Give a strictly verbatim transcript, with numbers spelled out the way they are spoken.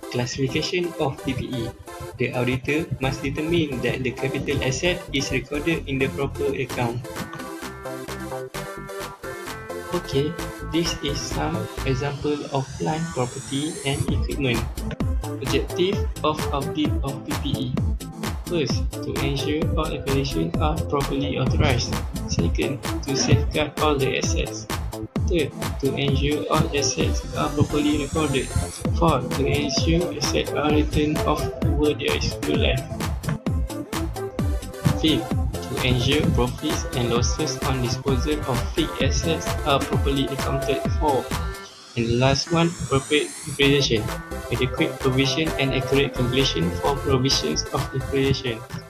Classification of P P E. The auditor must determine that the capital asset is recorded in the proper account. Okay, this is some example of plant, property and equipment. Objective of audit of P P E. First, to ensure all operations are properly authorized. Second, to safeguard all the assets. Third, to ensure all assets are properly recorded. Fourth, to ensure assets are written off over their useful life. Fifth, to ensure profits and losses on disposal of fixed assets are properly accounted for. And the last one, appropriate depreciation. Adequate provision and accurate calculation for provisions of depreciation.